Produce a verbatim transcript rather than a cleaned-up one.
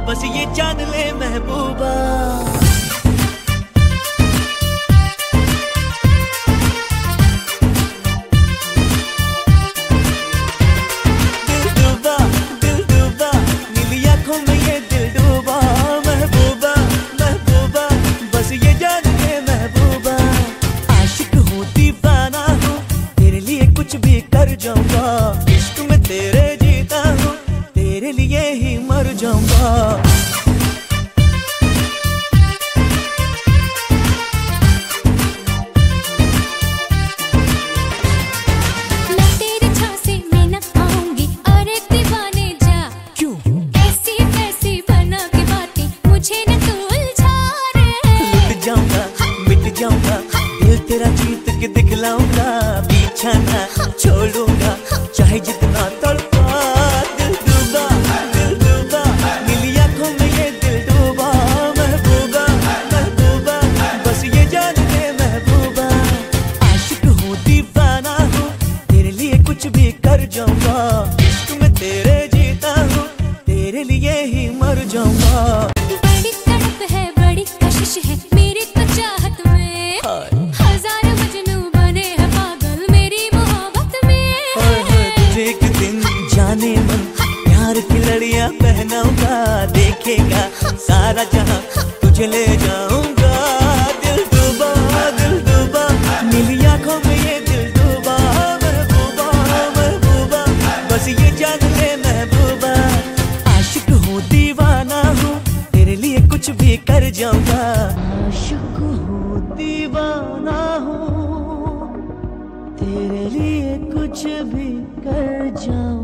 बस ये जान ले महबूबा। दिल डूबा दिल डूबा नीली आंखों में ये दिल डूबा। महबूबा महबूबा बस ये जान ले महबूबा। आशिक हूँ दीवाना हूँ तेरे लिए कुछ भी कर जाऊंगा। इश्क में तेरे जीता हूँ तेरे लिए ही मर जाऊंगा। दिल तेरा जीत के दिखलाऊंगा। पीछा ना छोड़ूंगा चाहे जितना तड़पा। दिल डूबा दिल डूबा नीली आंखों में ये दिल डूबा। महबूबा महबूबा बस ये जान ले महबूबा। आशिक हूँ दीवाना हूँ तेरे लिए कुछ भी कर जाऊंगा। इश्क में तेरे जीता हूँ तेरे लिए ही मर जाऊंगा। बड़ी तड़प है बड़ी कशिश है मेरी तो चाहत में। हजार मजनू बने हैं पागल मेरी मोहब्बत में। तुझे एक दिन जाने मन प्यार की लड़ियां पहनाऊंगा। देखेगा सारा जहां तुझे ले जाऊंगा। दिल डूबा दिल डूबा नीली आंखों में ये दिल डूबा। महबूबा महबूबा बस ये जान ले महबूबा। आशिक हूँ दीवाना हूँ तेरे लिए कुछ भी कर जाऊंगा। आशिक हूँ दीवाना हूँ तेरे लिए कुछ भी कर जाऊं।